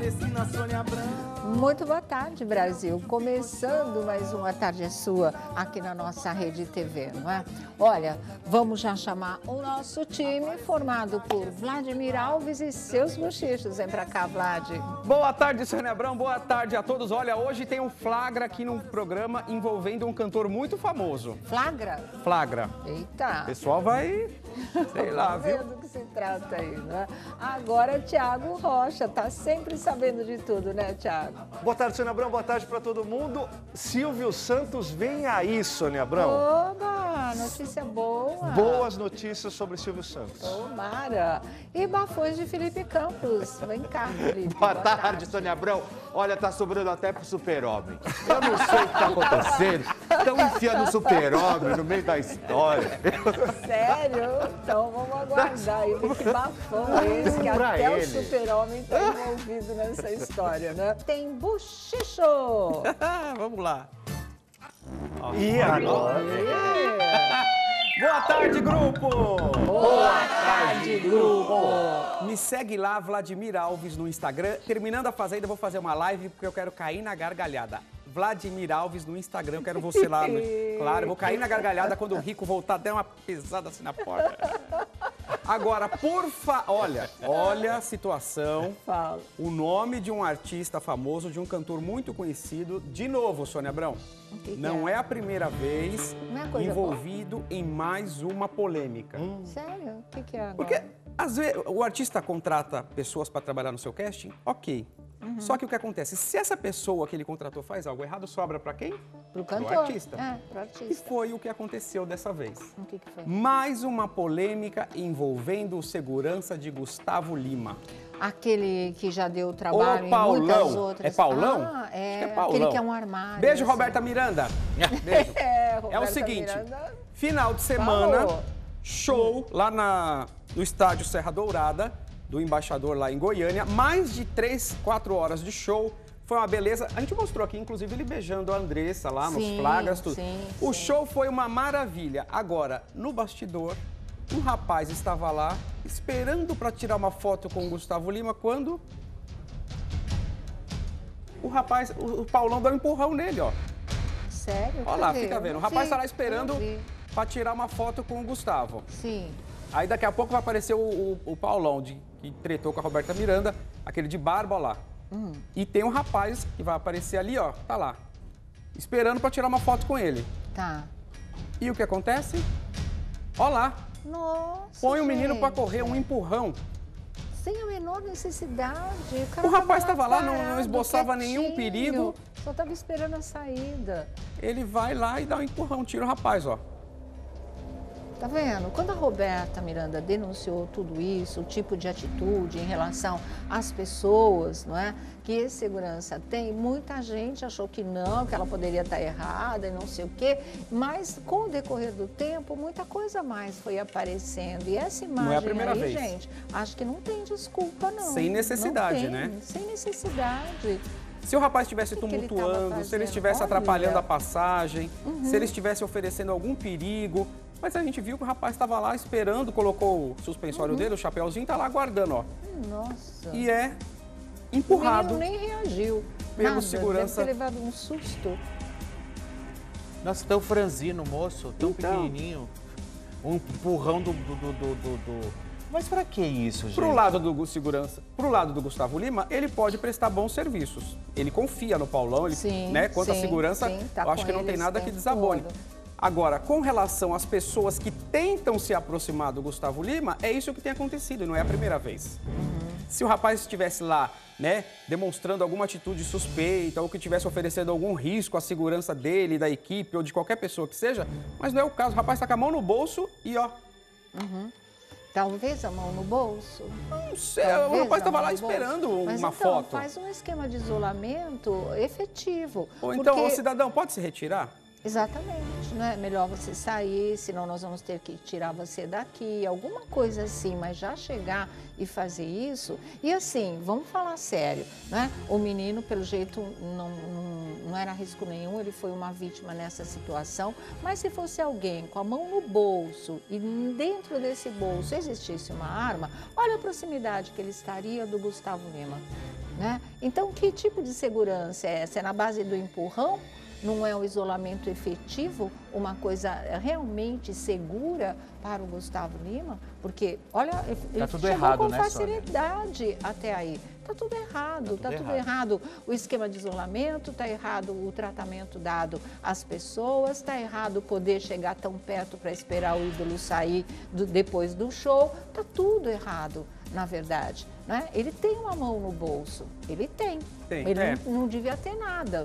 Teresina, Sônia Abrão. Muito boa tarde, Brasil. Começando mais uma Tarde é Sua aqui na nossa Rede TV, não é? Olha, vamos já chamar o nosso time formado por Vladimir Alves e seus bochichos. Vem pra cá, Vlad. Boa tarde, Sônia Abrão. Boa tarde a todos. Olha, hoje tem um flagra aqui no programa envolvendo um cantor muito famoso. Flagra? Flagra. Eita. O pessoal vai, sei lá, viu? Do que se trata aí, né? Agora, Thiago Rocha, tá sempre sabendo de tudo, né, Thiago? Boa tarde, Sônia Abrão. Boa tarde para todo mundo. Silvio Santos vem aí, Sônia Abrão. Oba, notícia boa. Boas notícias sobre Silvio Santos. Tomara. E bafões de Felipe Campos. Vem cá, Felipe. Boa tarde, Sônia Abrão. Olha, tá sobrando até pro Super-Homem. Eu não sei o que tá acontecendo. Estão enfiando o Super-Homem no meio da história. Sério? Então vamos aguardar aí. Que bafão é esse que Pra até ele. o Super-Homem tá envolvido nessa história, né? Tem bochicho. Vamos lá. E agora? Boa tarde, grupo! Boa tarde, grupo. Me segue lá, Vladimir Alves, no Instagram. Terminando a Fazenda, eu vou fazer uma live porque eu quero cair na gargalhada. Vladimir Alves no Instagram, eu quero você lá. Claro, eu vou cair na gargalhada quando o Rico voltar, der uma pisada assim na porta. Agora, olha a situação. Fala. O nome de um artista famoso, de um cantor muito conhecido, de novo, Sônia Abrão. que Não é? é a primeira vez Não é coisa envolvido em mais uma polêmica. Sério? O que é agora? Porque, às vezes, o artista contrata pessoas para trabalhar no seu casting, ok. Só que o que acontece? Se essa pessoa que ele contratou faz algo errado, sobra para quem? Pro cantor. Pro artista. É, pro E artista. foi o que aconteceu dessa vez. O que foi? Mais uma polêmica envolvendo o segurança de Gustavo Lima. Aquele que já deu trabalho O em Paulão. muitas outras. É Paulão? Ah, Acho é. que é Paulão. Aquele que é um armário. Beijo, assim. Roberta Miranda. Beijo. É, É o Roberta seguinte, Miranda final de semana, falou. show lá no estádio Serra Dourada, do Embaixador lá em Goiânia. Mais de 3, 4 horas de show. Foi uma beleza. A gente mostrou aqui, inclusive, ele beijando a Andressa lá nos Sim, flagras, tudo. sim, O sim. show foi uma maravilha. Agora, no bastidor, um rapaz estava lá esperando para tirar uma foto com o Gustavo Lima quando o rapaz, o Paulão deu um empurrão nele, ó. Sério? Olha lá, Cadê? fica Eu vendo. não O rapaz vi, está lá não esperando vi. para tirar uma foto com o Gustavo. Sim. Aí daqui a pouco vai aparecer o Paulão, que tretou com a Roberta Miranda, aquele de barba, ó lá. E tem um rapaz que vai aparecer ali, ó, tá lá, esperando para tirar uma foto com ele. Tá. E o que acontece? Ó lá, Nossa, põe o menino para gente. correr, um empurrão. Sem a menor necessidade. cara O rapaz tava estava lá, não parado, esboçava nenhum quietinho. perigo. Só tava esperando a saída. Ele vai lá e dá um empurrão, tira o rapaz, ó. Tá vendo? Quando a Roberta Miranda denunciou tudo isso, o tipo de atitude em relação às pessoas, não é? Que esse segurança tem, muita gente achou que não, que ela poderia estar errada e não sei o quê, mas com o decorrer do tempo, muita coisa mais foi aparecendo. E essa imagem Não é a primeira aí, vez. gente, acho que não tem desculpa, não. Sem necessidade, Não tem, né? Sem necessidade. Se o rapaz estivesse O que que ele tumultuando, tava se ele fazendo? estivesse Olha. atrapalhando a passagem, se ele estivesse oferecendo algum perigo. Mas a gente viu que o rapaz estava lá esperando, colocou o suspensório dele, o chapéuzinho, tá lá aguardando, ó. Nossa. E é O empurrado. menino nem reagiu. pelo Nada, segurança. Deve ter levado um susto. Nossa, tão franzino, moço, tão Então. pequenininho. Um empurrão do... Mas pra que isso, gente? Pro lado do segurança, pro lado do Gustavo Lima, ele pode prestar bons serviços. Ele confia no Paulão, ele, Sim, né? Quanto à sim, segurança, sim, tá eu acho com que não ele tem esse nada que tempo desabone. todo. Agora, com relação às pessoas que tentam se aproximar do Gustavo Lima, é isso que tem acontecido, e não é a primeira vez. Se o rapaz estivesse lá, né, demonstrando alguma atitude suspeita ou que estivesse oferecendo algum risco à segurança dele, da equipe ou de qualquer pessoa que seja, mas não é o caso. O rapaz está com a mão no bolso e, ó, Talvez a mão no bolso. não sei, Talvez o rapaz a estava mão lá no bolso. esperando Mas uma então, foto. faz um esquema de isolamento efetivo. Ou então, porque... o cidadão pode se retirar? Exatamente, né? Melhor você sair, senão nós vamos ter que tirar você daqui, alguma coisa assim, mas já chegar e fazer isso. E assim, vamos falar sério, né? O menino, pelo jeito, não era risco nenhum, ele foi uma vítima nessa situação, mas se fosse alguém com a mão no bolso e dentro desse bolso existisse uma arma, olha a proximidade que ele estaria do Gustavo Lima. né? Então, que tipo de segurança é essa? É na base do empurrão? Não é um isolamento efetivo, uma coisa realmente segura para o Gustavo Lima? Porque, olha, ele tudo chegou errado, com né, facilidade até aí. Está tudo errado, Tá tudo tudo errado. O esquema de isolamento, está errado o tratamento dado às pessoas, está errado poder chegar tão perto para esperar o ídolo sair depois do show. Está tudo errado, na verdade. Né? Ele tem uma mão no bolso, ele tem. Ele não devia ter nada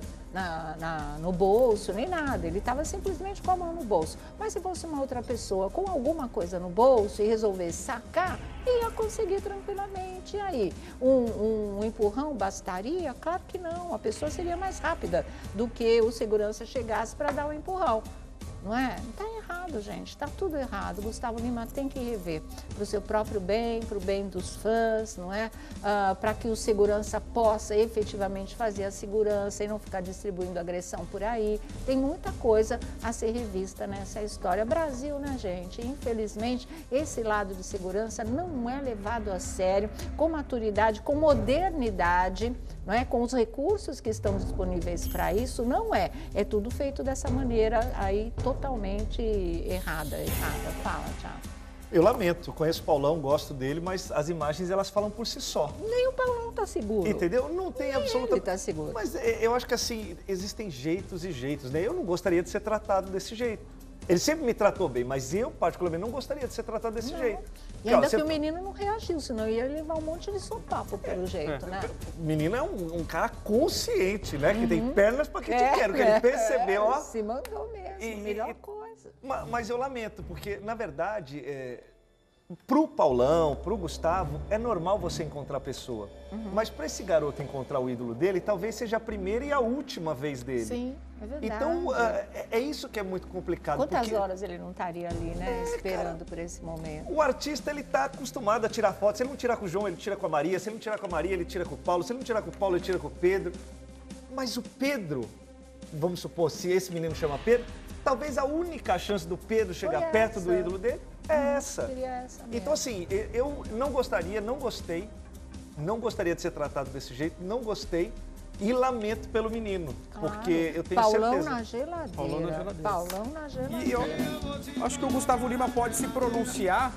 no bolso, nem nada. Ele estava simplesmente com a mão no bolso. Mas se fosse uma outra pessoa com alguma coisa no bolso e resolvesse sacar, ia conseguir tranquilamente. E aí, um empurrão bastaria? Claro que não. A pessoa seria mais rápida do que o segurança chegasse para dar o empurrão. Não é? Está errado, gente. Está tudo errado. Gustavo Lima tem que rever para o seu próprio bem, para o bem dos fãs, não é? Para que o segurança possa efetivamente fazer a segurança e não ficar distribuindo agressão por aí. Tem muita coisa a ser revista nessa história. Brasil, né, gente? Infelizmente, esse lado de segurança não é levado a sério, com maturidade, com modernidade, não é? Com os recursos que estão disponíveis para isso, não é. É tudo feito dessa maneira aí totalmente errada. Fala, Thiago. Eu lamento, conheço o Paulão, gosto dele, mas as imagens elas falam por si só. Nem o Paulão está seguro. Entendeu? Não tem absoluta... Ele está seguro. Mas eu acho que assim, existem jeitos e jeitos, né? Eu não gostaria de ser tratado desse jeito. Ele sempre me tratou bem, mas eu, particularmente, não gostaria de ser tratado desse jeito. E ainda que o menino não reagiu, senão ia levar um monte de sopapo pelo jeito, né? O menino é um cara consciente, né? Que tem pernas para que te quero, que ele percebeu, ó. Se mandou mesmo, melhor coisa. Mas eu lamento, porque, na verdade, pro Paulão, pro Gustavo, é normal você encontrar a pessoa. Mas para esse garoto encontrar o ídolo dele, talvez seja a primeira e a última vez dele. Sim, é verdade. Então, é isso que é muito complicado. Quantas horas ele não estaria ali, né, esperando por esse momento? O artista, ele tá acostumado a tirar foto. Se ele não tirar com o João, ele tira com a Maria. Se ele não tirar com a Maria, ele tira com o Paulo. Se ele não tirar com o Paulo, ele tira com o Pedro. Mas o Pedro, vamos supor, se esse menino chama Pedro, talvez a única chance do Pedro chegar perto do ídolo dele é essa. Seria essa mesmo. Então, assim, eu não gostaria, não gostei, não gostaria de ser tratado desse jeito, não gostei e lamento pelo menino, porque eu tenho Paulão certeza... na geladeira. Paulão na geladeira. Paulão na geladeira. E eu acho que o Gustavo Lima pode se pronunciar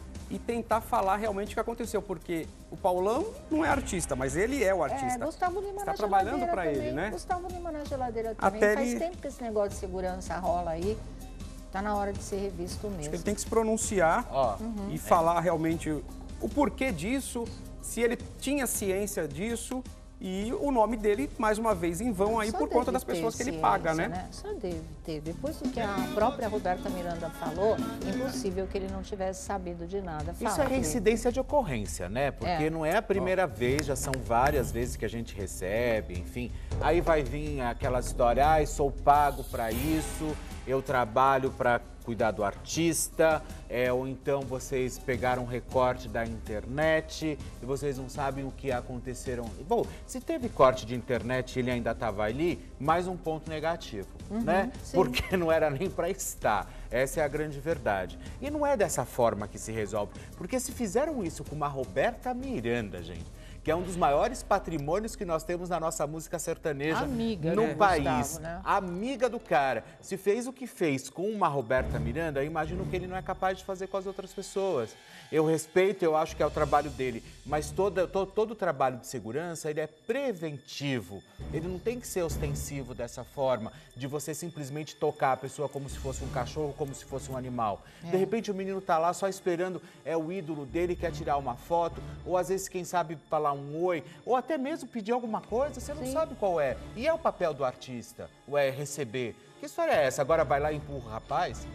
e tentar falar realmente o que aconteceu, porque o Paulão não é artista, mas ele é o artista. Gustavo Lima Está na trabalhando geladeira para também. ele, né? Gustavo Lima na geladeira também. Até Faz ele... tempo que esse negócio de segurança rola aí. Tá na hora de ser revisto mesmo. Acho que ele tem que se pronunciar e falar realmente o porquê disso, se ele tinha ciência disso e o nome dele, mais uma vez, em vão aí Só por conta deve das ter pessoas que ele ciência, paga, né? Só deve ter. Depois do que a própria Roberta Miranda falou, impossível que ele não tivesse sabido de nada. Fala, Isso é Felipe. reincidência de ocorrência, né? Porque não é a primeira vez, já são várias vezes que a gente recebe, enfim. Aí vai vir aquela história, sou pago para isso, eu trabalho para cuidar do artista, ou então vocês pegaram um recorte da internet e vocês não sabem o que aconteceram. Bom, se teve corte de internet e ele ainda estava ali, mais um ponto negativo, né? Sim. Porque não era nem para estar. Essa é a grande verdade. E não é dessa forma que se resolve, porque se fizeram isso com uma Roberta Miranda, gente, que é um dos maiores patrimônios que nós temos na nossa música sertaneja Amiga, no né, país. Gustavo, né? Amiga do cara. Se fez o que fez com uma Roberta Miranda, eu imagino que ele não é capaz de fazer com as outras pessoas. Eu respeito, eu acho que é o trabalho dele, mas todo o trabalho de segurança, ele é preventivo. Ele não tem que ser ostensivo dessa forma, de você simplesmente tocar a pessoa como se fosse um cachorro, como se fosse um animal. De repente o menino tá lá só esperando, o ídolo dele, quer tirar uma foto, ou às vezes, quem sabe, falar um oi, ou até mesmo pedir alguma coisa, você não sabe qual é. E é o papel do artista, receber. Que história é essa? Agora vai lá e empurra o rapaz?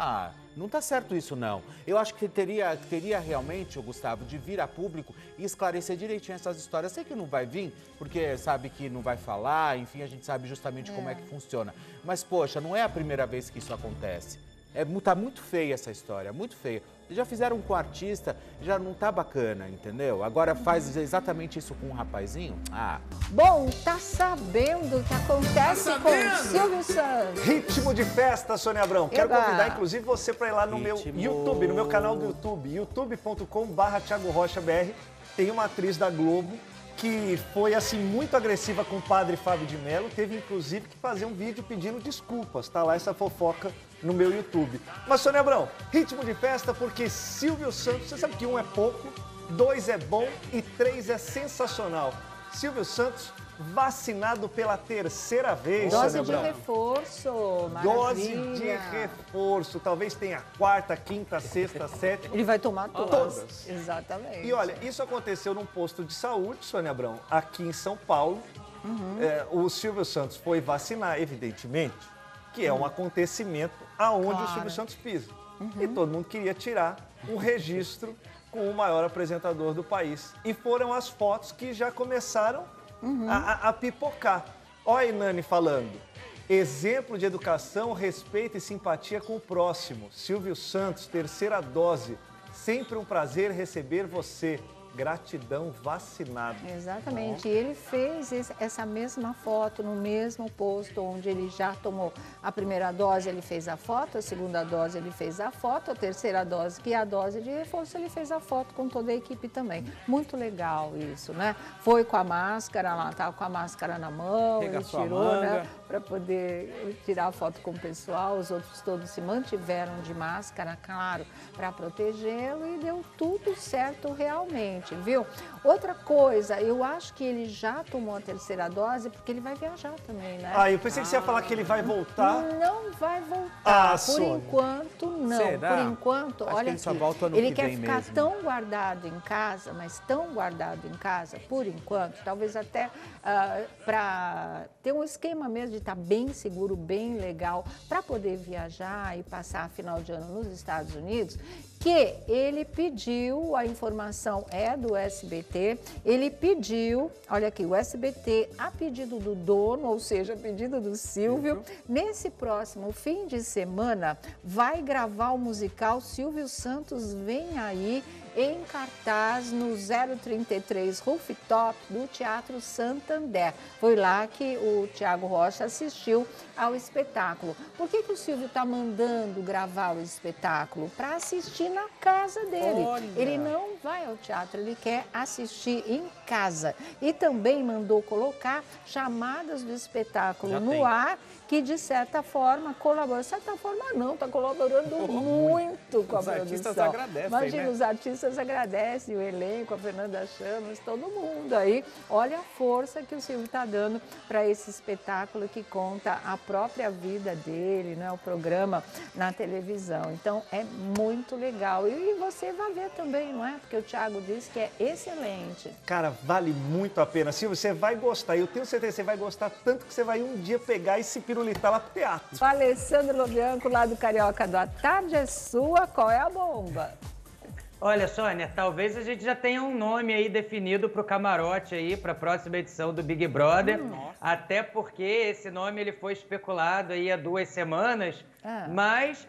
Não tá certo isso, não. Eu acho que teria realmente, Gustavo, de vir a público e esclarecer direitinho essas histórias. Sei que não vai vir, porque sabe que não vai falar, enfim, a gente sabe justamente como é que funciona. Mas, poxa, não é a primeira vez que isso acontece. Tá muito feia essa história, muito feia. Já fizeram com o artista, já não tá bacana, entendeu? Agora faz exatamente isso com um rapazinho? Bom, tá sabendo o que acontece com o Silvio Santos? Ritmo de festa, Sônia Abrão. Quero convidar, inclusive, você para ir lá no meu YouTube, no meu canal do YouTube, youtube.com/ThiagoRochaBR. Tem uma atriz da Globo que foi assim muito agressiva com o padre Fábio de Mello, teve inclusive que fazer um vídeo pedindo desculpas. Tá lá essa fofoca no meu YouTube. Mas, Sônia Abrão, ritmo de festa porque Silvio Santos, você sabe que 1 é pouco, 2 é bom e 3 é sensacional. Silvio Santos vacinado pela 3ª vez, Dose Sônia de Abrão. reforço, Dose maravilha. de reforço. Talvez tenha 4ª, 5ª, 6ª, 7ª. Ele vai tomar todas. Todas. Exatamente. E olha, isso aconteceu num posto de saúde, Sônia Abrão, aqui em São Paulo. O Silvio Santos foi vacinar, evidentemente, que é um acontecimento aonde o Claro. Silvio Santos pisa. E todo mundo queria tirar um registro com o maior apresentador do país. E foram as fotos que já começaram a pipocar. Olha a Inani falando. Exemplo de educação, respeito e simpatia com o próximo. Silvio Santos, 3ª dose. Sempre um prazer receber você. Gratidão, vacinado. Exatamente. E ele fez essa mesma foto no mesmo posto onde ele já tomou a 1ª dose, ele fez a foto, a 2ª dose ele fez a foto, a 3ª dose, que é a dose de reforço, ele fez a foto com toda a equipe também. Muito legal isso, né? Foi com a máscara lá, estava com a máscara na mão, ele Arregaçou a tirou, manga. né? Para poder tirar a foto com o pessoal, os outros todos se mantiveram de máscara, claro, para protegê-lo e deu tudo certo realmente, viu? Outra coisa, eu acho que ele já tomou a 3ª dose porque ele vai viajar também, né? Ah, eu pensei que você ia falar que ele vai voltar. Não vai voltar. Ah, Por Sônia. enquanto, não. Será? Por enquanto, Acho olha que ele só aqui, volta ano ele que quer vem ficar mesmo. tão guardado em casa, mas tão guardado em casa, por enquanto, talvez até para ter um esquema mesmo de estar bem seguro, bem legal, para poder viajar e passar final de ano nos Estados Unidos, que ele pediu, a informação é do SBT, ele pediu, olha aqui, o SBT, a pedido do dono, ou seja, a pedido do Silvio, nesse próximo fim de semana, vai gravar o musical Silvio Santos Vem Aí, em cartaz no 033 Rooftop do Teatro Santander. Foi lá que o Thiago Rocha assistiu ao espetáculo. Por que o Silvio está mandando gravar o espetáculo? Para assistir na casa dele. Olha. Ele não vai ao teatro, ele quer assistir em casa. E também mandou colocar chamadas do espetáculo Já no tem. ar, que de certa forma colabora. De certa forma não, está colaborando muito com a Os artistas produção. agradecem, Imagina, né? os artistas agradecem, o elenco, a Fernanda Chamas, todo mundo aí. Olha a força que o Silvio está dando para esse espetáculo que conta a própria vida dele, né? O programa na televisão. Então, é muito legal. E você vai ver também, não é? Porque o Thiago disse que é excelente. Cara, vale muito a pena. Silvio, você vai gostar. Eu tenho certeza que você vai gostar tanto que você vai um dia pegar e se pirulitar lá pro teatro. Alessandro Lobianco, lá do Carioca do A Tarde é Sua, qual é a bomba? Olha, Sônia, talvez a gente já tenha um nome aí definido para o camarote aí, para a próxima edição do Big Brother. Até porque esse nome ele foi especulado aí há 2 semanas, mas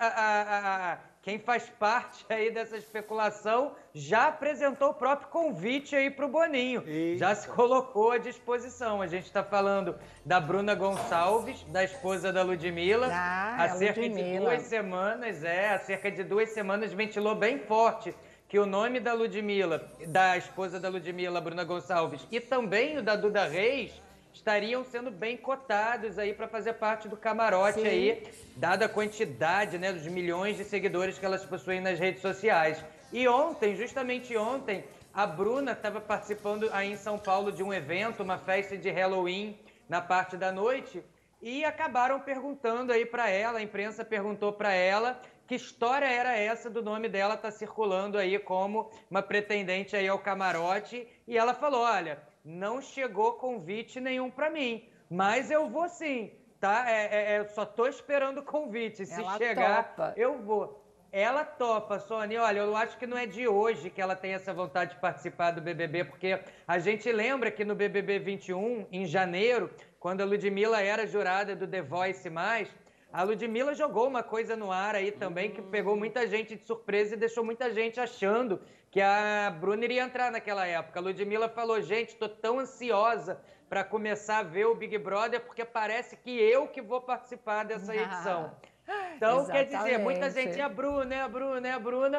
quem faz parte aí dessa especulação já apresentou o próprio convite aí para o Boninho. Eita. Já se colocou à disposição. A gente está falando da Bruna Gonçalves, da esposa da Ludmilla. Ah, há cerca Ludmilla. de 2 semanas, há cerca de 2 semanas ventilou bem forte que o nome da Ludmilla, da esposa da Ludmilla, Bruna Gonçalves, e também o da Duda Reis, estariam sendo bem cotados aí para fazer parte do camarote aí, dada a quantidade, né, dos milhões de seguidores que elas possuem nas redes sociais. E ontem, justamente ontem, a Bruna estava participando aí em São Paulo de um evento, uma festa de Halloween na parte da noite, e acabaram perguntando aí para ela, a imprensa perguntou para ela que história era essa do nome dela tá circulando aí como uma pretendente aí ao camarote, e ela falou, olha, não chegou convite nenhum para mim, mas eu vou sim, tá? Eu só tô esperando o convite, se Ela chegar, topa. eu vou. Ela topa, Sônia. Olha, eu acho que não é de hoje que ela tem essa vontade de participar do BBB, porque a gente lembra que no BBB 21, em janeiro, quando a Ludmilla era jurada do The Voice+, a Ludmilla jogou uma coisa no ar aí também que pegou muita gente de surpresa e deixou muita gente achando que a Bruna iria entrar naquela época. A Ludmilla falou, gente, tô tão ansiosa para começar a ver o Big Brother porque parece que eu que vou participar dessa edição. Então, quer dizer, muita gente, é a Bruna,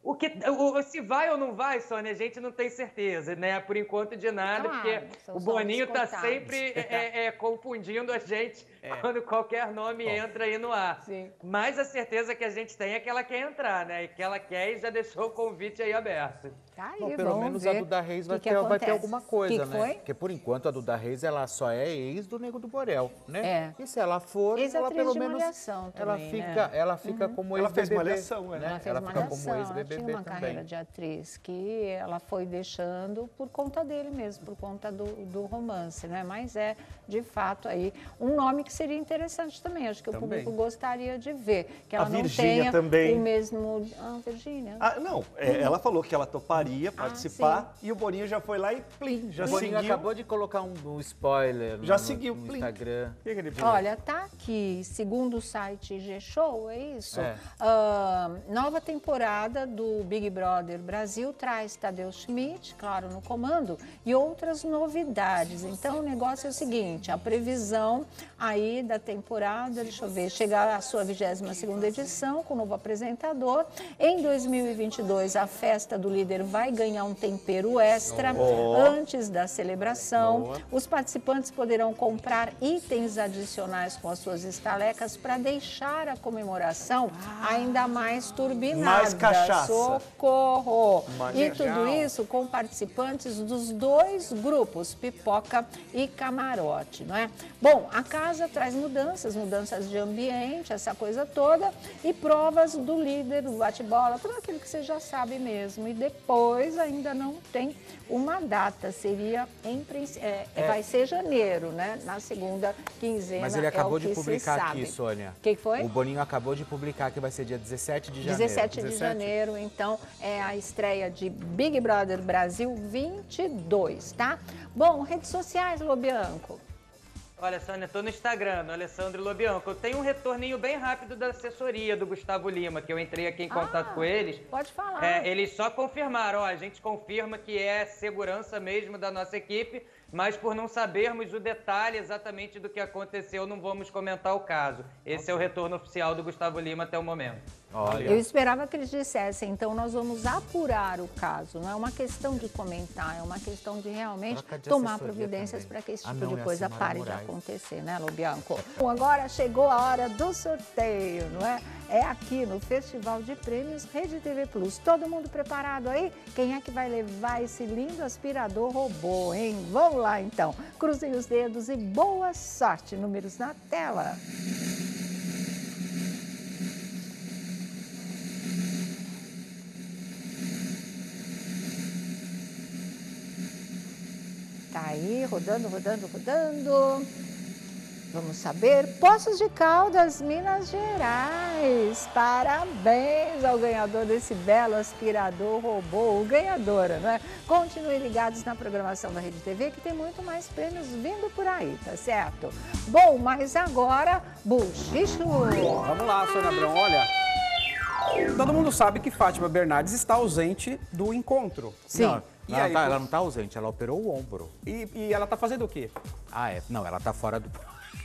Se vai ou não vai, Sônia, a gente não tem certeza, né? Por enquanto de nada, Claro, porque são o só Boninho tá descontados. sempre confundindo a gente quando qualquer nome entra aí no ar. Sim. Mas a certeza que a gente tem é que ela quer entrar, né? E que ela quer e já deixou o convite aí aberto. Tá aí, Bom, pelo vamos menos ver a Duda Reis o vai que ter acontece. alguma coisa, Que né? foi? Porque por enquanto a Duda Reis ela só é ex do Nego do Borel, né? É. E se ela for, ela Ex-atriz pelo de menos Malhação ela também, fica, né? ela fica como Ela ex-BBB. fez Malhação, né? Ela fez Ela fica como Malhação, ela tinha ex-BBB uma carreira também. de atriz que ela foi deixando por conta dele mesmo, por conta do romance, né? Mas é, de fato, aí um nome que seria interessante também. Acho que o público gostaria de ver. Que ela não Virgínia tenha também. o mesmo... Ah, Virgínia. Ah, não, ela falou que ela toparia participar e o Boninho já foi lá e plim, já O Boninho seguiu. acabou de colocar um spoiler Já no, seguiu, no plim. Instagram. O que ele disse? Olha, tá aqui, segundo o site G-Show, é isso? É. Nova temporada do Big Brother Brasil traz Tadeu Schmidt, claro, no comando, e outras novidades. Então, o negócio é o seguinte, a previsão aí da temporada, deixa eu ver, chegar à sua 22ª edição com o novo apresentador. Em 2022, a festa do líder vai ganhar um tempero extra antes da celebração. Os participantes poderão comprar itens adicionais com as suas estalecas para deixar a comemoração ainda mais turbinada. Mais cachaça. Socorro! Mais E legal. tudo isso com participantes dos dois grupos, pipoca e camarote, não é? Bom, a casa traz mudanças de ambiente, essa coisa toda, e provas do líder, do bate-bola, tudo aquilo que você já sabe mesmo. E depois ainda não tem uma data, seria vai ser janeiro, né? Na segunda quinzena. Mas ele acabou é o de que se publicar sabe. aqui, Sônia. O que foi? O Boninho acabou de publicar que vai ser dia 17 de janeiro. 17 de janeiro, então, é a estreia de Big Brother Brasil 22, tá? Bom, redes sociais, Lobianco. Olha, Sônia, estou no Instagram, no Alessandro Lobianco. Eu tenho um retorninho bem rápido da assessoria do Gustavo Lima, que eu entrei aqui em contato com eles. Pode falar. Eles só confirmaram, a gente confirma que é segurança mesmo da nossa equipe, mas por não sabermos o detalhe exatamente do que aconteceu, não vamos comentar o caso. Esse é o retorno oficial do Gustavo Lima até o momento. Olha. Eu esperava que eles dissessem, então nós vamos apurar o caso. Não é uma questão de comentar, é uma questão de realmente Troca de tomar assessoria providências também. para que esse Ah, tipo não, de é coisa a Samara pare de Moraes. acontecer, né, Lobianco? Bom, agora chegou a hora do sorteio, não é? É aqui no Festival de Prêmios Rede TV Plus. Todo mundo preparado aí? Quem é que vai levar esse lindo aspirador robô, hein? Vamos lá, então. Cruzem os dedos e boa sorte. Números na tela. Tá aí, rodando, rodando, rodando. Vamos saber. Poços de Caldas, Minas Gerais. Parabéns ao ganhador desse belo aspirador robô, o ganhadora, né? Continuem ligados na programação da Rede TV, que tem muito mais prêmios vindo por aí, tá certo? Bom, mas agora, buchicho. Vamos lá, Sônia Abrão, olha. Todo mundo sabe que Fátima Bernardes está ausente do encontro. Sim. Não, E ela, aí, ela não tá ausente, ela operou o ombro. E ela está fazendo o quê? Ah, é? Não, ela tá fora do...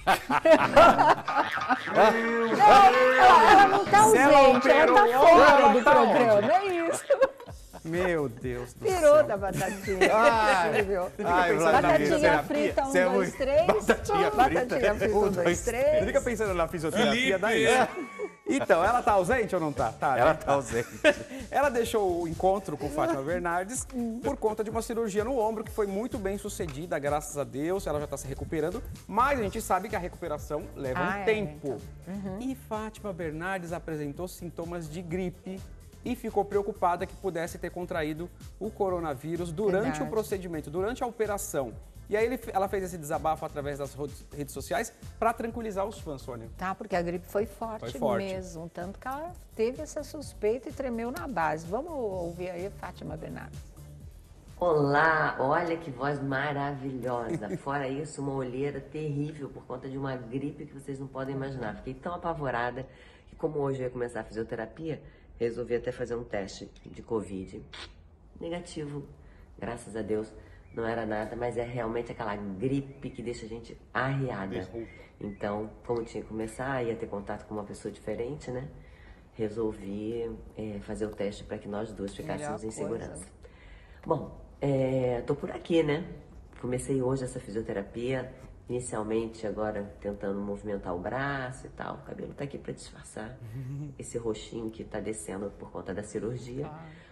Ela não tá Se ela ausente, ela tá operou, fora ela do tá programa, é isso. Meu Deus do Pirou céu. da batatinha. Ai, Viu? ai, Batatinha frita, Você é 1, 2, muito- 3. Batatinha Batatinha frita, 1, 2, Você 3. fica pensando na fisioterapia daí. Então, ela tá ausente ou não tá? Tá, né? Ela tá ausente. Ela deixou o encontro com Fátima Bernardes por conta de uma cirurgia no ombro que foi muito bem sucedida, graças a Deus. Ela já está se recuperando, mas a gente sabe que a recuperação leva um tempo. E Fátima Bernardes apresentou sintomas de gripe e ficou preocupada que pudesse ter contraído o coronavírus durante Verdade. o procedimento, durante a operação. E aí ela fez esse desabafo através das redes sociais para tranquilizar os fãs, Sônia. Tá, porque a gripe foi forte, Foi forte. mesmo. Tanto que ela teve essa suspeita e tremeu na base. Vamos ouvir aí, Fátima Bernardes. Olá, olha que voz maravilhosa. Fora isso, uma olheira terrível por conta de uma gripe que vocês não podem imaginar. Fiquei tão apavorada que, como hoje eu ia começar a fisioterapia, resolvi até fazer um teste de Covid. Negativo, graças a Deus. Não era nada, mas é realmente aquela gripe que deixa a gente arriada. Então, como tinha que começar, ia ter contato com uma pessoa diferente, né? resolvi fazer o teste para que nós duas ficássemos em segurança. Coisa. Bom, tô por aqui, né? Comecei hoje essa fisioterapia, inicialmente agora tentando movimentar o braço e tal. O cabelo tá aqui para disfarçar esse roxinho que tá descendo por conta da cirurgia.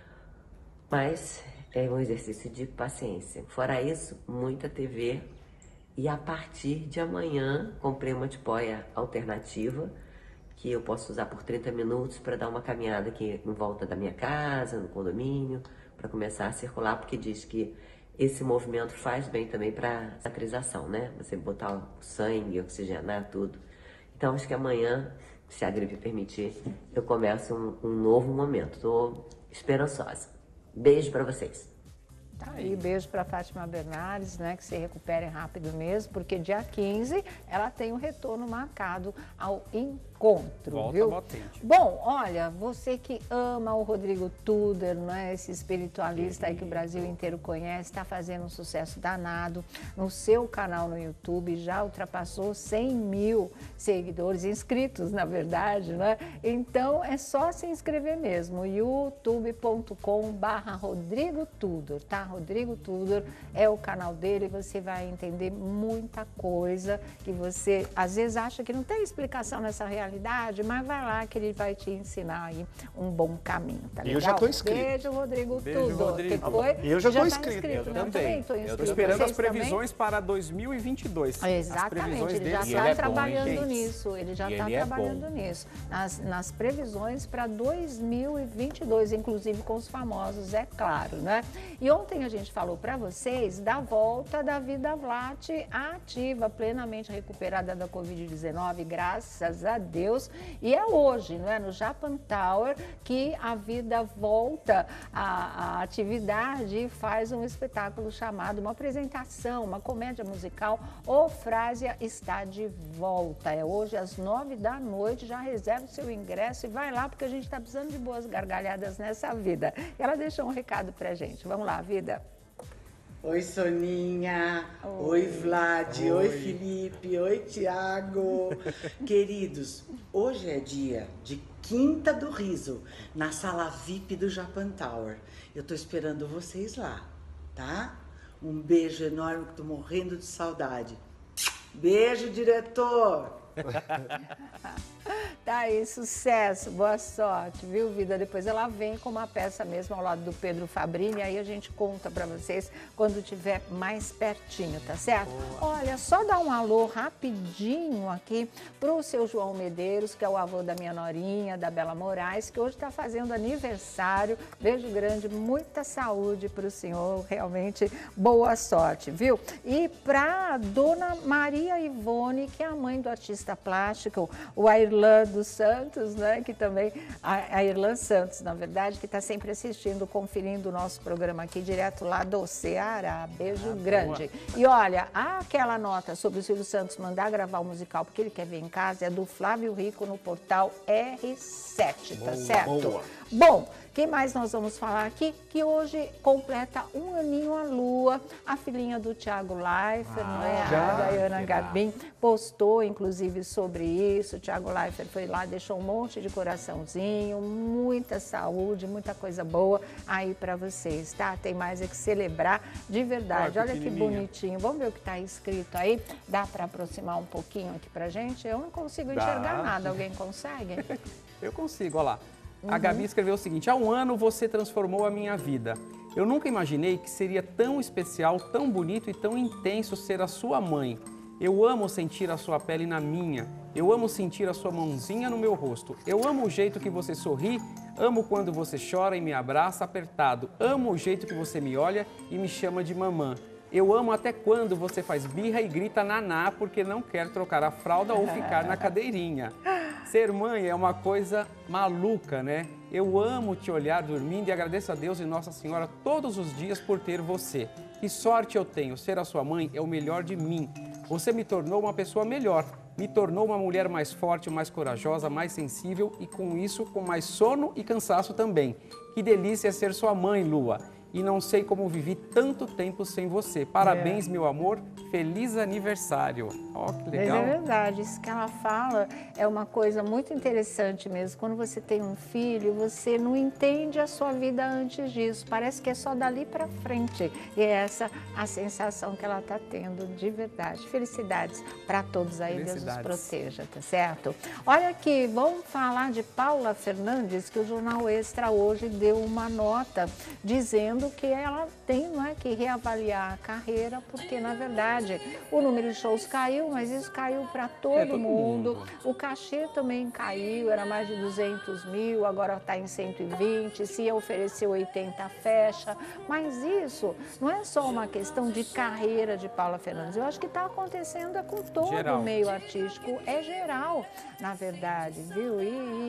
Mas é um exercício de paciência. Fora isso, muita TV. E a partir de amanhã, comprei uma tipóia alternativa que eu posso usar por 30 minutos para dar uma caminhada aqui em volta da minha casa, no condomínio, para começar a circular, porque diz que esse movimento faz bem também para a cicatrização, né? Você botar o sangue, oxigenar tudo. Então, acho que amanhã, se a gripe permitir, eu começo um novo momento. Estou esperançosa. Beijo para vocês. Tá aí, beijo para Fátima Bernardes, né, que se recuperem rápido mesmo, porque dia 15 ela tem um retorno marcado ao encontro, Volta viu? potente. Bom, olha, você que ama o Rodrigo Tudor, né, esse espiritualista aí que o Brasil inteiro conhece, está fazendo um sucesso danado no seu canal no YouTube, já ultrapassou 100 mil seguidores, inscritos, na verdade, né? Então, é só se inscrever mesmo, youtube.com/Rodrigo Tudor, tá? Rodrigo Tudor é o canal dele, você vai entender muita coisa que você, às vezes, acha que não tem explicação nessa realidade, mas vai lá que ele vai te ensinar aí um bom caminho, tá legal? Eu já tô inscrito. Beijo, Rodrigo Beijo, Tudor. Rodrigo. Que foi? Eu já tô tá inscrito. né? Eu também tô Eu inscrito. tô esperando as Vocês também? previsões para 2022. As Exatamente, previsões ele já dele. E ele está é bom, hein, trabalhando gente? nisso, ele já E está ele é trabalhando bom. nisso. Nas previsões para 2022, inclusive com os famosos, é claro, né? E ontem a gente falou para vocês da volta da Vida Vlat ativa, plenamente recuperada da Covid-19, graças a Deus. E é hoje, não é? No Japan Tower, que a Vida volta à atividade e faz um espetáculo chamado, uma apresentação, uma comédia musical, O Frásia está de volta. É hoje às 9 da noite, já reserva o seu ingresso e vai lá, porque a gente está precisando de boas gargalhadas nessa vida. E ela deixou um recado pra gente. Vamos lá, Vida. Oi, Soninha. Oi, Vlad. Oi, Felipe. Oi, Tiago. Queridos, hoje é dia de Quinta do Riso, na sala VIP do Japan Tower. Eu tô esperando vocês lá, tá? Um beijo enorme, que tô morrendo de saudade. Beijo, diretor! Tá aí, sucesso, boa sorte, viu, Vida? Depois ela vem com uma peça mesmo ao lado do Pedro Fabrini, aí a gente conta pra vocês quando tiver mais pertinho, tá certo? Olha, só dar um alô rapidinho aqui pro seu João Medeiros, que é o avô da minha norinha, da Bela Moraes, que hoje tá fazendo aniversário. Beijo grande, muita saúde pro senhor, realmente boa sorte, viu? E pra dona Maria Ivone, que é a mãe do artista plástico, o Airlan dos Santos, né, que também, a Irlan Santos, na verdade, que está sempre assistindo, conferindo o nosso programa aqui, direto lá do Ceará. Beijo grande. Boa. E olha, aquela nota sobre o Silvio Santos mandar gravar o musical porque ele quer ver em casa é do Flávio Rico no portal R7, tá certo? Boa. Bom, quem mais nós vamos falar aqui? Que hoje completa um aninho a Lua, a filhinha do Thiago Leifert, não é? A Diana Garbim postou, inclusive, sobre isso. O Thiago Leifert foi lá, deixou um monte de coraçãozinho, muita saúde, muita coisa boa aí para vocês, tá? Tem mais é que celebrar de verdade. Olha que bonitinho. Vamos ver o que está escrito aí? Dá para aproximar um pouquinho aqui pra gente? Eu não consigo enxergar nada. Alguém consegue? Eu consigo, olha lá. A Gabi escreveu o seguinte: há um ano você transformou a minha vida. Eu nunca imaginei que seria tão especial, tão bonito e tão intenso ser a sua mãe. Eu amo sentir a sua pele na minha. Eu amo sentir a sua mãozinha no meu rosto. Eu amo o jeito que você sorri. Amo quando você chora e me abraça apertado. Amo o jeito que você me olha e me chama de mamã. Eu amo até quando você faz birra e grita naná porque não quer trocar a fralda ou ficar na cadeirinha. Ser mãe é uma coisa maluca, né? Eu amo te olhar dormindo e agradeço a Deus e Nossa Senhora todos os dias por ter você. Que sorte eu tenho, ser a sua mãe é o melhor de mim. Você me tornou uma pessoa melhor, me tornou uma mulher mais forte, mais corajosa, mais sensível e com isso com mais sono e cansaço também. Que delícia ser sua mãe, Lua. e não sei como vivi tanto tempo sem você. Parabéns, meu amor. Feliz aniversário. Ó, que legal. Mas é verdade, isso que ela fala é uma coisa muito interessante mesmo. Quando você tem um filho, você não entende a sua vida antes disso. Parece que é só dali para frente. E é essa a sensação que ela está tendo de verdade. Felicidades para todos aí, Deus os proteja, tá certo? Olha aqui, vamos falar de Paula Fernandes, que o Jornal Extra hoje deu uma nota dizendo que ela tem, não é, que reavaliar a carreira, porque na verdade o número de shows caiu, mas isso caiu para todo mundo. O cachê também caiu, era mais de 200 mil, agora está em 120, se oferecer 80 fecha. Mas isso não é só uma questão de carreira de Paula Fernandes, eu acho que está acontecendo com todo o meio artístico, é geral, na verdade, viu?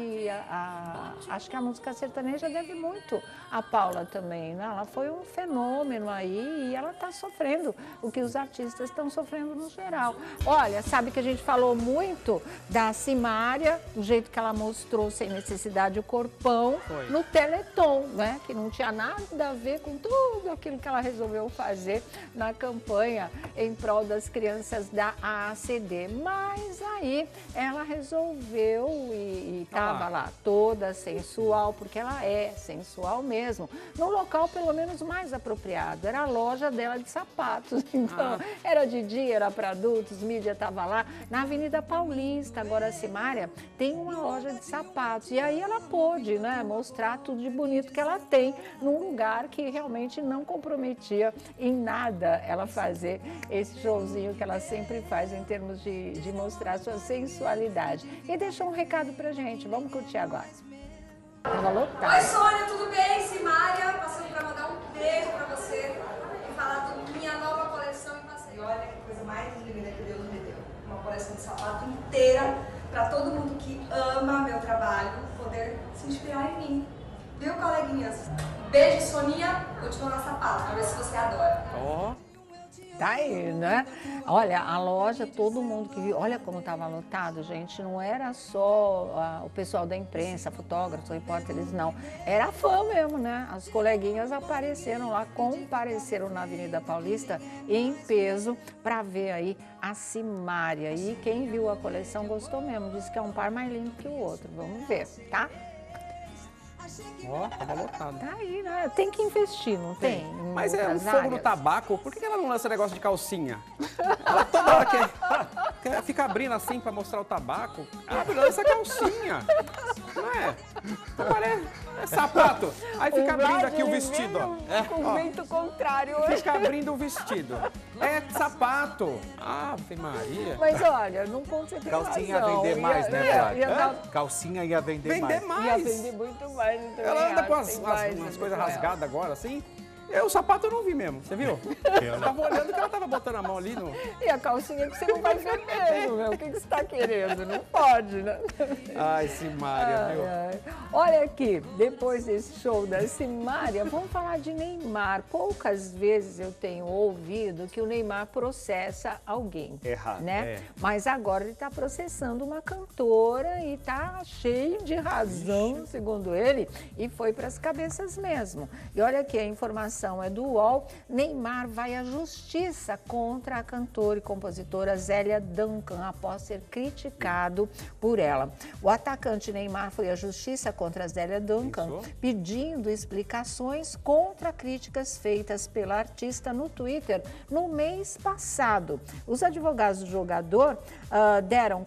Acho que a música sertaneja deve muito a Paula também, né? Ela foi um fenômeno aí e ela está sofrendo o que os artistas estão sofrendo no geral. Olha, sabe que a gente falou muito da Simária, do jeito que ela mostrou sem necessidade o corpão no Teleton, né? Que não tinha nada a ver com tudo aquilo que ela resolveu fazer na campanha em prol das crianças da AACD. Mas aí ela resolveu e estava lá toda sensual, porque ela é sensual mesmo, no local pelo menos mais apropriado, era a loja dela de sapatos. Então, era de dia, era para adultos, mídia estava lá, na Avenida Paulista. Agora a Simária tem uma loja de sapatos, e aí ela pôde, né, mostrar tudo de bonito que ela tem, num lugar que realmente não comprometia em nada ela fazer esse showzinho que ela sempre faz em termos de mostrar sua sensualidade. E deixou um recado pra gente, vamos curtir agora. Tava lotado. Oi, Sônia, tudo bem? Simária, passando para mandar um beijo para você e falar da minha nova coleção em passeio. Olha que coisa mais linda que Deus me deu. Uma coleção de sapato inteira para todo mundo que ama meu trabalho poder se inspirar em mim. Viu, coleguinhas? Beijo, Soninha. Continua na sapato, para ver se você adora. Tá aí, né? Olha, a loja, todo mundo que viu, olha como estava lotado, gente. Não era só o pessoal da imprensa, fotógrafos, repórteres, não. Era fã mesmo, né? As coleguinhas apareceram lá, compareceram na Avenida Paulista em peso para ver aí a Simária. E quem viu a coleção gostou mesmo, disse que é um par mais lindo que o outro. Vamos ver, tá? Ó, tava lotado. Tá aí, né? Tem que investir, não tem? Mas é um fogo no tabaco. Por que ela não lança negócio de calcinha? Ela toda hora quer ficar abrindo assim pra mostrar o tabaco. Abre, lança calcinha. Não é? É sapato. Aí fica abrindo aqui o vestido, ó. Com o vento contrário hoje. Fica abrindo o vestido. É sapato. Ave Maria. Mas olha, não pode ser calcinha ia vender mais, né, Vlad? Calcinha ia vender mais. Ia vender muito mais. Ela anda com umas coisas rasgadas agora, assim. O sapato eu não vi mesmo, você viu? Eu tava olhando que ela tava botando a mão ali no... E a calcinha que você não vai ver mesmo, meu. O que você tá querendo? Não pode, né? Ai, Simária, viu? Olha aqui, depois desse show da Simária, vamos falar de Neymar. Poucas vezes eu tenho ouvido que o Neymar processa alguém. Errado. Né? Mas agora ele tá processando uma cantora e tá cheio de razão, segundo ele, e foi para as cabeças mesmo. E olha aqui, a informação é do UOL. Neymar vai à justiça contra a cantora e compositora Zélia Duncan após ser criticado por ela. O atacante Neymar foi à justiça contra a Zélia Duncan pedindo explicações contra críticas feitas pela artista no Twitter no mês passado. Os advogados do jogador deram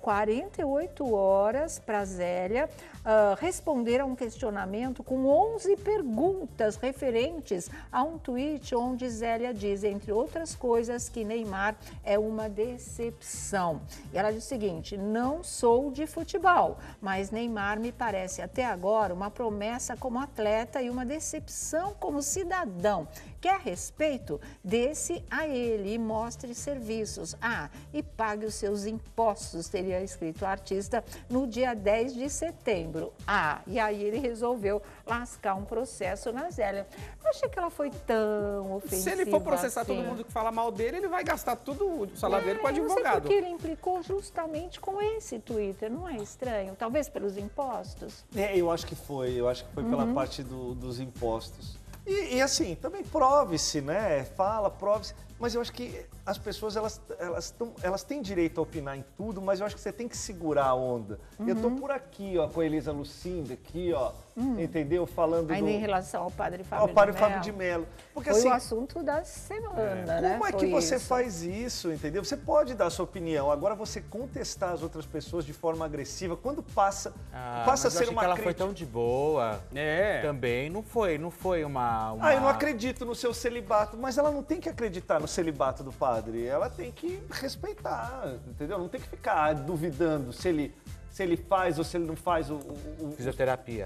48 horas para Zélia responder a um questionamento com 11 perguntas referentes a um tweet onde Zélia diz, entre outras coisas, que Neymar é uma decepção. E ela diz o seguinte: não sou de futebol, mas Neymar me parece até agora uma promessa como atleta e uma decepção como cidadão. Quer respeito? Desse a ele e mostre serviços. E pague os seus impostos, teria escrito o artista no dia 10 de setembro. E aí ele resolveu lascar um processo na Zélia. Não achei que ela foi tão ofensiva. Se ele for processar assim. todo mundo que fala mal dele, ele vai gastar tudo o salário dele com o advogado. Não sei porque ele implicou justamente com esse Twitter, não é estranho? Talvez pelos impostos? Eu acho que foi. Eu acho que foi pela parte dos impostos. E assim, também prove-se, né? Fala, prove-se. Mas eu acho que as pessoas, elas têm direito a opinar em tudo, mas eu acho que você tem que segurar a onda. Eu tô por aqui, ó, com a Elisa Lucinda, aqui, ó, entendeu? Falando Ainda em relação ao padre Fábio ao padre de Fábio Mello. de Mello. Porque, Foi assim, o assunto da semana, né? como é que Foi você isso. faz isso, entendeu? Você pode dar a sua opinião, agora você contestar as outras pessoas de forma agressiva, quando passa a Mas eu ser achei uma que ela crítica. foi tão de boa. Também. Não foi uma... Ah, eu não acredito no seu celibato, mas ela não tem que acreditar no celibato do padre, ela tem que respeitar, entendeu? Não tem que ficar duvidando se ele faz ou se ele não faz o... Fisioterapia.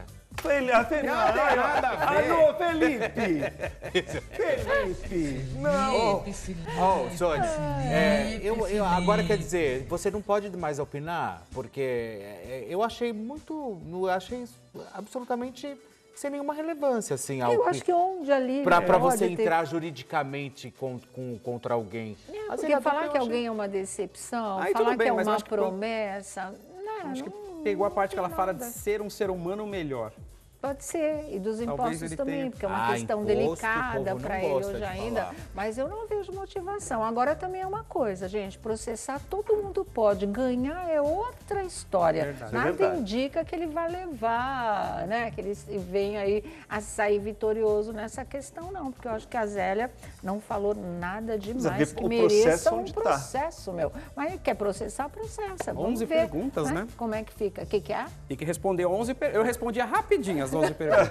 Alô, Felipe! Felipe! Não! Sônia, agora quer dizer, você não pode mais opinar, porque eu achei absolutamente sem nenhuma relevância, assim. Eu acho que onde ali... Pra você pode ter- entrar juridicamente contra alguém. Mas Porque ele falar adulterou, que eu alguém é uma decepção, Aí falar tudo bem, que é mas eu uma acho que promessa... Não, Acho que não pegou a parte que ela tem fala de nada. ser um ser humano melhor. Pode ser, e dos Talvez impostos ele também, tenha- porque é uma Ah, questão imposto, delicada o povo não para ele gosta hoje de ainda. falar. Mas eu não vejo motivação. Agora também é uma coisa, gente, processar todo mundo pode, ganhar é outra história. Verdade. Nada verdade. indica que ele vai levar, né, que ele venha aí a sair vitorioso nessa questão, não, porque eu acho que a Zélia não falou nada demais ver que o mereça processo um onde tá. processo, meu. Mas quer processar, processa. Vamos 11 ver, perguntas, né? Como é que fica? O que é? Tem que responder 11 perguntas. Eu respondia rapidinho as 11 perguntas.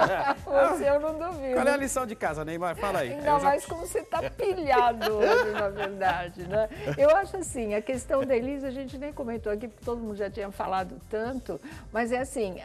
Você eu não duvido. Qual é a lição de casa, Neymar? Fala aí. Ainda mais como você está pilhado hoje, na verdade, né? Eu acho assim, a questão da Elisa, a gente nem comentou aqui, porque todo mundo já tinha falado tanto, mas é assim,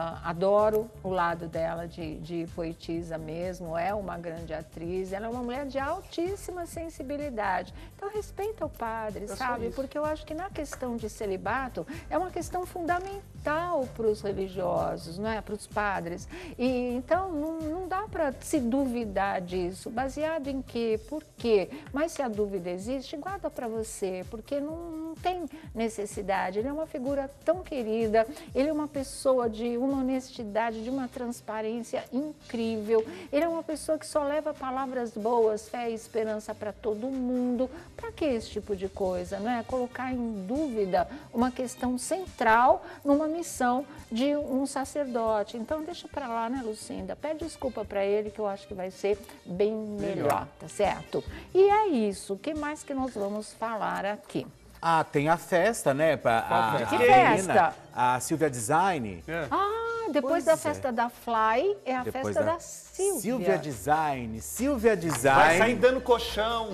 adoro o lado dela de poetisa mesmo, é uma grande atriz, ela é uma mulher de altíssima sensibilidade. Então, respeita o padre, sabe? Porque eu acho que na questão de celibato, é uma questão fundamental para os religiosos, não é? Para os padres. E então não dá para se duvidar disso. Baseado em quê? Por quê? Mas se a dúvida existe, guarda para você, porque não tem necessidade. Ele é uma figura tão querida, ele é uma pessoa de uma honestidade, de uma transparência incrível. Ele é uma pessoa que só leva palavras boas, fé e esperança para todo mundo. Para que esse tipo de coisa, não é? Colocar em dúvida uma questão central numa missão de um sacerdote. Então, deixa para lá, né, Lucinda? Pede desculpa para ele, que eu acho que vai ser bem melhor, tá certo? E é isso. O que mais que nós vamos falar aqui? Ah, tem a festa, né? Que festa? A Silvia Design. Depois Pois da é. festa da Fly, é a Depois festa da Silvia. Silvia Design. Silvia Vai Design. sair dando colchão,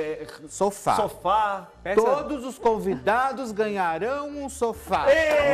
Sofá. sofá. Todos os convidados ganharão um sofá.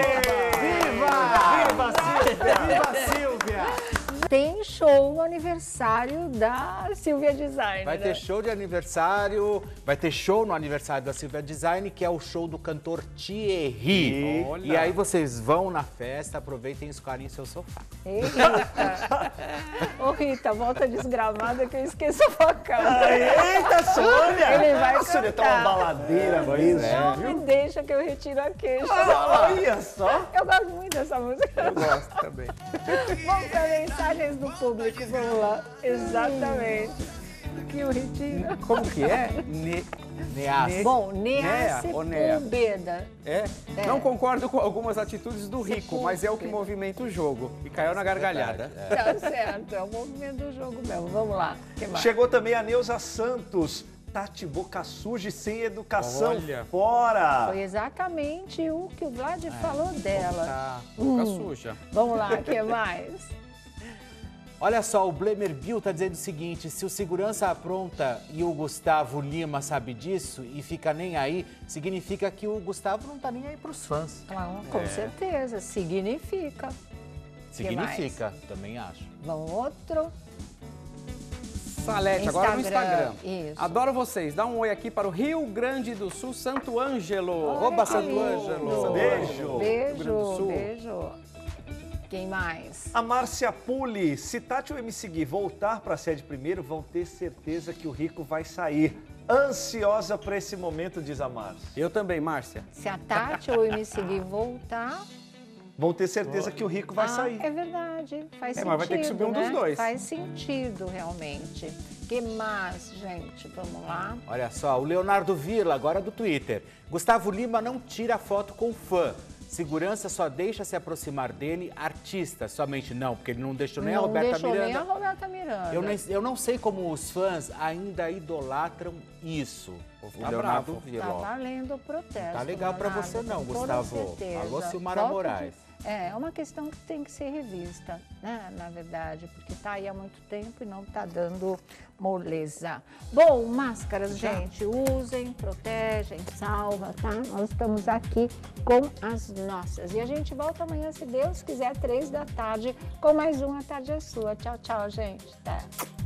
Viva! Viva, Silvia! Viva, Silvia! Tem show no aniversário da Silvia Design, Vai né? ter show de aniversário, vai ter show no aniversário da Silvia Design, que é o show do cantor Thierry. Olha. E aí vocês vão na festa, aproveitem e escolhem seu sofá. Ei, Rita. Ô, Rita, volta desgramada que eu esqueço a facada. Eita, Sônia! Ele vai A Sônia tá uma cantar. baladeira mesmo, Não viu? me deixa que eu retiro a queixa. Olha só! Eu gosto muito dessa música. Eu gosto também. Vamos para mensagens do público, vamos lá. Exatamente. Que o retiro. Como que é? Neas. Bom, Nea Nea ou Nea? Sepúlveda. É? Não concordo com algumas atitudes do Rico, mas é o que movimenta o jogo. E caiu na gargalhada. Tá certo, é o movimento do jogo mesmo. Vamos lá. Que mais? Chegou também a Neuza Santos. Tati Boca Suja e sem educação Olha. fora. Foi exatamente o que o Vlad falou dela. Tá, boca suja. Vamos lá, o que mais? Olha só, o Blemer Bill tá dizendo o seguinte: se o segurança apronta e o Gustavo Lima sabe disso e fica nem aí, significa que o Gustavo não tá nem aí pros fãs. Claro, com certeza, significa. Significa, também acho. Vamos outro. Salete, agora no Instagram. Isso. Adoro vocês. Dá um oi aqui para o Rio Grande do Sul, Santo Ângelo. Oba, que Santo lindo. Ângelo. Beijo. Rio Grande do Beijo, Sul. beijo. Quem mais? A Márcia Puli. Se Tati e o MC Gui voltar para a sede primeiro, vão ter certeza que o Rico vai sair. Ansiosa por esse momento, diz a Márcia. Eu também, Márcia. Se a Tati ou eu me seguir voltar, vão ter certeza que o rico vai sair. É verdade, faz sentido, mas vai ter que subir um dos dois. Faz sentido, realmente. Que mais, gente? Vamos lá. Olha só, o Leonardo Vila, agora do Twitter. Gustavo Lima não tira foto com fã. Segurança só deixa se aproximar dele artista somente. Não, porque ele não deixou nem a Roberta Miranda. Não deixou nem a Roberta Miranda. Eu não sei como os fãs ainda idolatram isso. O Leonardo Vila. Tá valendo o protesto. Tá legal pra Leonardo, você não, com Gustavo. toda certeza. Alô, Silmara Voto Moraes. É uma questão que tem que ser revista, né, na verdade, porque tá aí há muito tempo e não tá dando moleza. Bom, máscaras, gente, usem, protegem, salva, tá? Nós estamos aqui com as nossas. E a gente volta amanhã, se Deus quiser, 3 da tarde, com mais uma Tarde é Sua. Tchau, tchau, gente. Até.